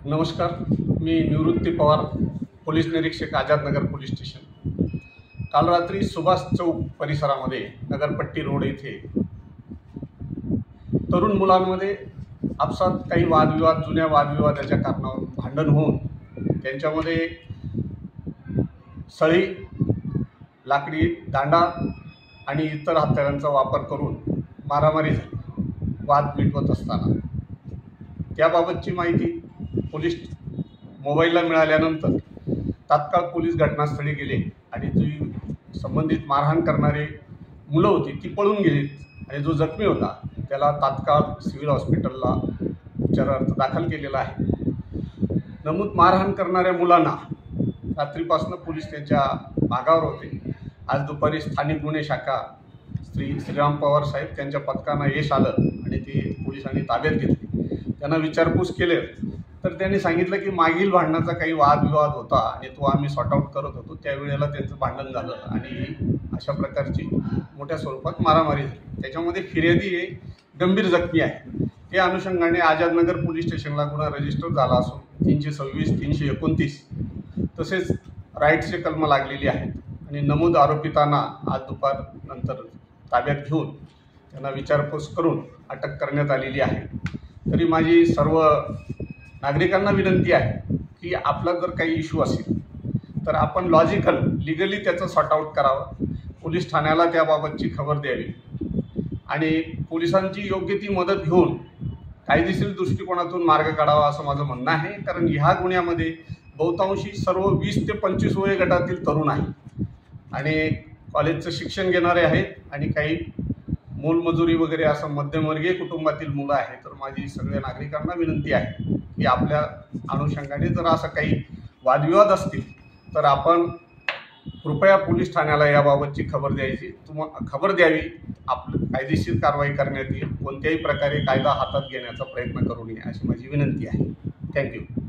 नमस्कार, मी निवृत्ती पवार, पोलीस निरीक्षक, Azad Nagar police station. काल रात्री सुभाष चौक परिसरामध्ये नगरपट्टी रोड येथे तरुण मुलांमध्ये आपसात काही वादविवाद, जुन्या वादविवादाच्या कारणावरून भांडण होऊन त्यांच्यामध्ये सळी, लाकडी दांडा आणि इतर हत्यारांचा वापर करून मारामारी झाली। वाद मिटवत असताना त्याबाबतची माहिती पोलीस मोबाईलला मिळाल्यानंतर तात्काळ पोलीस घटनास्थळी गेले आणि जी संबंधित मारहाण करणारे मुलं होती ती पळून गेली आणि जो जखमी होता त्याला तात्काळ सिव्हिल हॉस्पिटलला उपचारार्थ दाखल केलेला आहे। नमूद मारहाण करणाऱ्या मुलांना रात्रीपासून पोलीस त्यांच्या मागावर होते। आज दुपारी स्थानिक गुन्हे शाखा श्रीराम पवार साहेब त्यांच्या पथकांना यश आलं आणि ते पोलिसांनी ताब्यात घेतले। त्यांना विचारपूस केले तर त्यांनी सांगितलं की मागील भांडणाचा काही वादविवाद होता आणि तो आम्ही सॉर्ट आउट करत होतो, त्यावेळेला त्यांचं भांडण झालं आणि अशा प्रकारची मोठ्या स्वरूपात मारामारी झाली। त्याच्यामध्ये फिर्यादी हे गंभीर जखमी आहे। त्या अनुषंगाने आझादनगर पोलीस स्टेशनला गुन्हा रजिस्टर झाला असून 326, 329 तसेच राईट्सचे कलम लागलेली आहेत आणि नमूद आरोपितांना आज दुपारनंतर ताब्यात घेऊन त्यांना विचारपूस करून अटक करण्यात आलेली आहे। तरी माझी सर्व नागरिकांना विनंती आहे की आपला जर काही इश्यू असेल तर आपण लॉजिकल लीगली त्याचं सॉर्ट आउट करावं, पोलीस ठाण्याला त्याबाबतची खबर द्यावी आणि पोलिसांची योग्य ती मदत घेऊन कायदेशीर दृष्टिकोनातून मार्ग काढावा असं माझं म्हणणं आहे। कारण ह्या गुन्ह्यामध्ये बहुतांशी सर्व 20 ते 25 वय गटातील तरुण आहे आणि कॉलेजचं शिक्षण घेणारे आहेत आणि काही मोलमजुरी वगैरे असं मध्यमवर्गीय कुटुंबातील मुलं आहेत। तर माझी सगळ्या नागरिकांना विनंती आहे की आपल्या अनुषंगाने जर असं काही वादविवाद असतील तर आपण कृपया पोलीस ठाण्याला याबाबतची खबर द्यावी। आपली कायदेशीर कारवाई करण्यात येईल, कोणत्याही प्रकारे कायदा हातात घेण्याचा प्रयत्न करू नये अशी माझी विनंती आहे। थँक्यू।